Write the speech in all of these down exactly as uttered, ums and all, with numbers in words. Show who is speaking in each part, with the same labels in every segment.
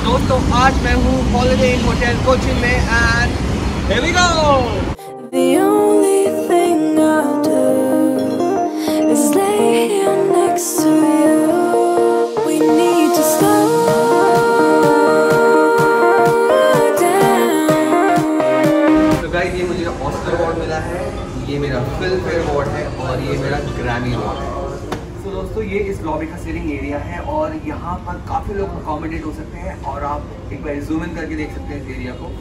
Speaker 1: दोस्तों आज मैं हूँ हॉलिडे इन होटल कोचिन में and here we go.
Speaker 2: The only thing I'll do is lay here next to you. We need to slow down.
Speaker 1: तो guys ये मुझे ऑस्कर अवार्ड मिला है, ये मेरा फिल्म फेयर अवार्ड है और ये मेरा ग्रैमी अवार्ड है। तो दोस्तों ये इस लॉबी का सीटिंग एरिया है और यहाँ पर काफ़ी लोग अकोमोडेट हो सकते हैं और आप एक बार जूम इन करके देख सकते हैं इस एरिया को।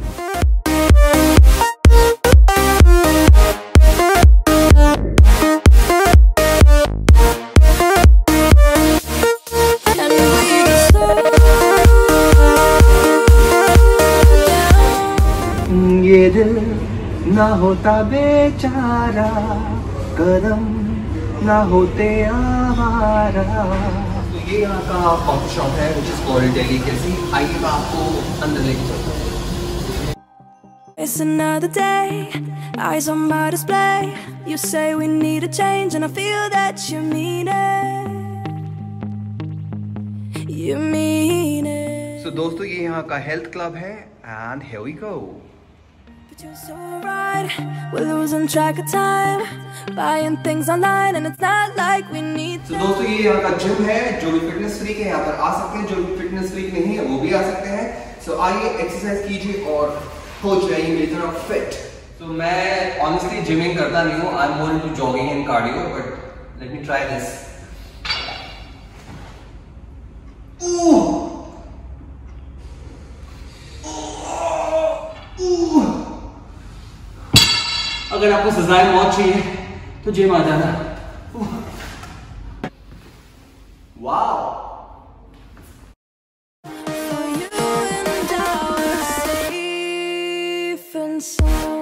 Speaker 1: ये दिल ना होता बेचारा, कदम ना होते आवारा। तो ये यहाँ का कॉफी शॉप है which is called Delicacy। आइए मैं आपको अंदर लेके चलता हूँ।
Speaker 2: It's another day, eyes on my display. You say we need a change and I feel that you mean it. You mean it.
Speaker 1: So दोस्तों ये यहाँ का हेल्थ क्लब है and here we go.
Speaker 2: But you're so right, we're losing track of time, buying things online and it's not like we need
Speaker 1: तो दोस्तों ये यहाँ का जिम है, जो भी फिटनेस फ्रीक है यहाँ पर आ सकते हैं, जो भी फिटनेस फ्रीक नहीं है वो भी आ सकते हैं। सो so, आइए एक्सरसाइज कीजिए और हो जाइए मेरी तरह फिट। तो so, मैं ऑनेस्टली जिमिंग करता नहीं हूँ, I am more into jogging and cardio, but let me try this. अगर आपको सजाए मौत चाहिए तो जिम आ जाना। Wow
Speaker 2: for you and I are safe and sound.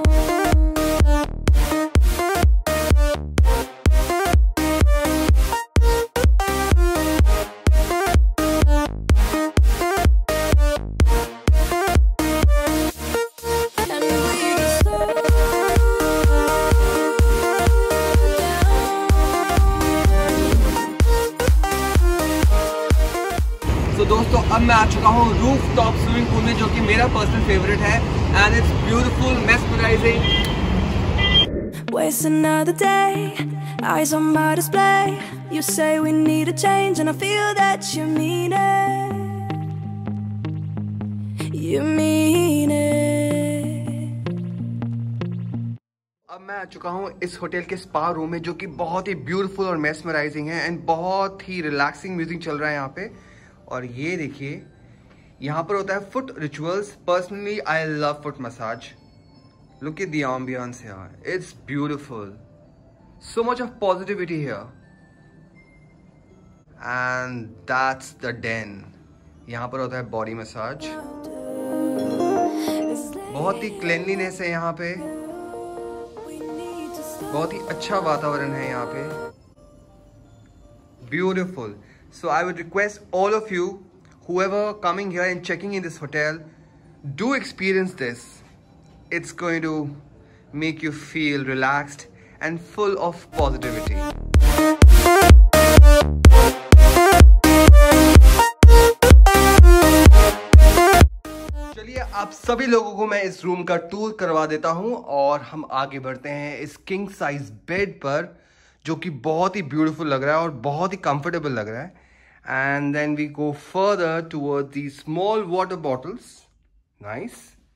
Speaker 2: And we just slow down.
Speaker 1: तो दोस्तों अब मैं आ चुका हूँ रूफ टॉप स्विमिंग पूल में, जो कि मेरा पर्सनल फेवरेट है and it's beautiful, mesmerising.
Speaker 2: Waste another day, eyes on my display. You say we need a change and I feel that you mean it. You mean it.
Speaker 1: अब मैं आ चुका हूँ इस होटल के स्पा रूम में, जो कि बहुत ही ब्यूटीफुल और मेस्मराइजिंग है एंड बहुत ही रिलैक्सिंग म्यूजिक चल रहा है यहाँ पे। और ये देखिए यहाँ पर होता है foot rituals. Personally I love foot massage. Look at the ambience here, it's beautiful, so much of positivity here and that's the den. यहाँ पर होता है बॉडी मसाज, बहुत ही क्लीनलीनेस है यहाँ पे, बहुत ही अच्छा वातावरण है यहाँ पे, beautiful. So I would request all of you, whoever coming here and checking in this hotel, do experience this. It's going to make you feel relaxed and full of positivity. चलिए आप सभी लोगों को मैं इस रूम का tour करवा देता हूं और हम आगे बढ़ते हैं इस किंग साइज बेड पर, जो कि बहुत ही ब्यूटीफुल लग रहा है और बहुत ही कंफर्टेबल लग रहा है। And then we go further toward the small water bottles, nice.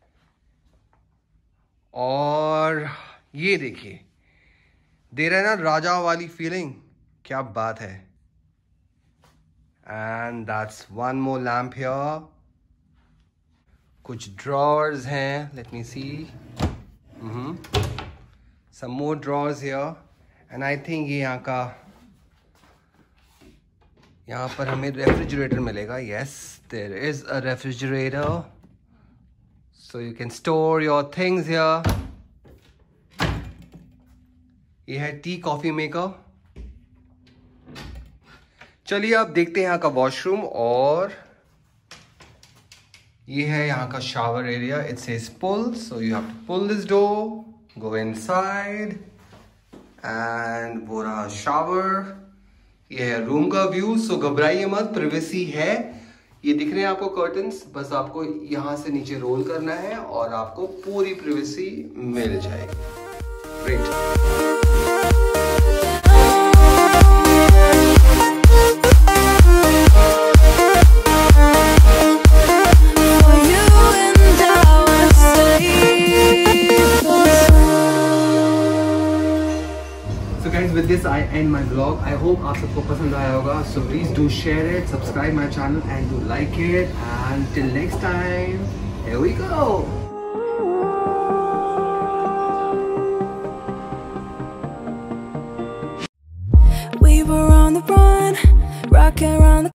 Speaker 1: और ये देखिए दे रहा है ना राजा वाली फीलिंग, क्या बात है। And that's one more lamp here, कुछ ड्रॉर्स हैं, let me see, some more drawers here. And I think ये यहाँ का, यहाँ पर हमें रेफ्रिजरेटर मिलेगा। Yes, there is a refrigerator, so you can store your things here. ये है टी कॉफी मेकर। चलिए अब देखते हैं यहाँ का वॉशरूम, और ये है यहाँ का shower area. It says pull, so you have to pull this door, go inside and वो रहा शावर। ये है रूम का व्यू, सो घबराइए मत, प्राइवेसी है। ये दिख रहे हैं आपको कर्टन्स, बस आपको यहाँ से नीचे रोल करना है और आपको पूरी प्राइवेसी मिल जाएगी। Great. With this I end my vlog. I hope आप सबको पसंद आया होगा. So please do share it, subscribe my channel and do like it. And till next time, here we go.
Speaker 2: We were on the run, rocking around the